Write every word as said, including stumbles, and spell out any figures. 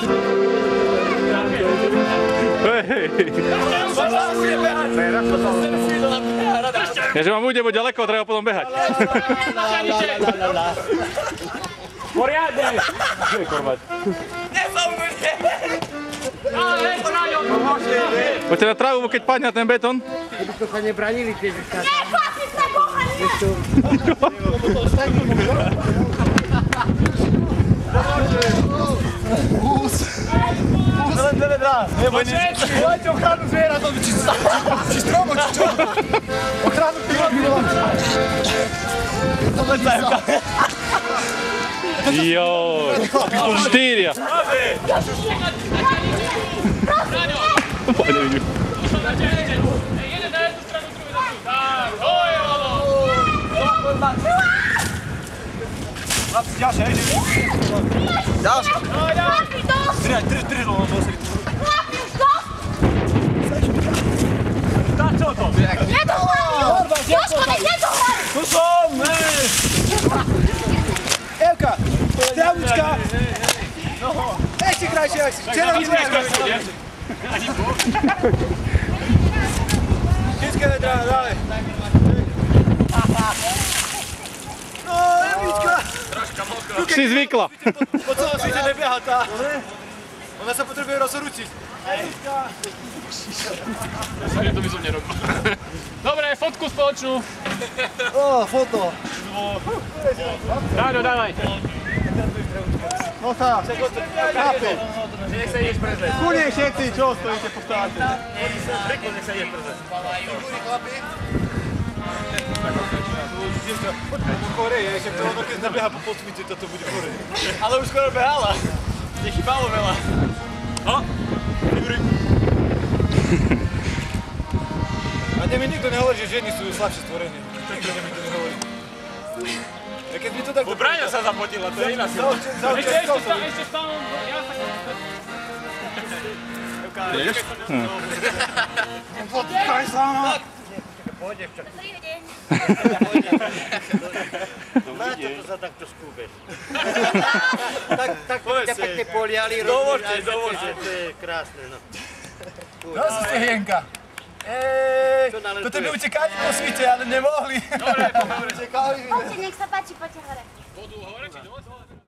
Ja, že vám bude buď ďaleko, treba potom behať. Poriadne! Kde je kormať? Poďte na trávu, keď padne na ten betón. Keby to sa nebranili tiež už tak. Hús! Len dve vedrá! Dajte ochranu zviera, či stromo, či čo? Ochranu pilot! To len tajemka. Joj, štyria. Poďme vidím. Jeden na jednu stranu, druhý na druhú. Tak, hoj, holo! Chlapci, ďalšie, hej, že? Ďalšie. Tri, tri, tri, no, to sa vytvorí. Chlapi, už dosť! Tá, čo to? Nedohľadí! Jožko, veď nedohľadí! Tu som, hej! Evka, Ťavučka! Ešte krajšie, jak si. Včera mi krajšie. Všetké vedrá, dále. No, Evička! Si zvykla. Po celom svete nebieha tá. Ona sa potrebuje rozhorúčiť. Evička! To by som nerobil. Dobre, fotku spoločnú. Ó, foto. Ráďo, dávaj. No sa, chápe. Nech sa ideš prezrieť. Kúne všetci, čo stojíte po štáte? Riku, nech sa ideš prezrieť. Počkaj, to choreje, že to ono keď nabieha po posvite, toto bude choreje. Ale už skoro behala. Nechybalo veľa. No. A mne mi nikto nehovorí, že ženy sú slabšie stvorenie. Tak to mi nikto nehovorí. A keď mi to tak... Bo Braňa sa zapotila, to je iná si. Ešte, ešte, ešte stále, ja sa chcem... Ideš? Potkaj sa, no! Pôjdeš čak. Dobrý deň. Na to to sa takto skúbeš. Tak, tak ťa pekne poliali. Dovolte, dovolte. To je krásne, no. No si ste Hienka. Eee, to tebe utekali po svite, ale nemohli. Dobre, dobre. Utekali. Poďte, nech sa páči, poďte hore. Vodu hore či dole?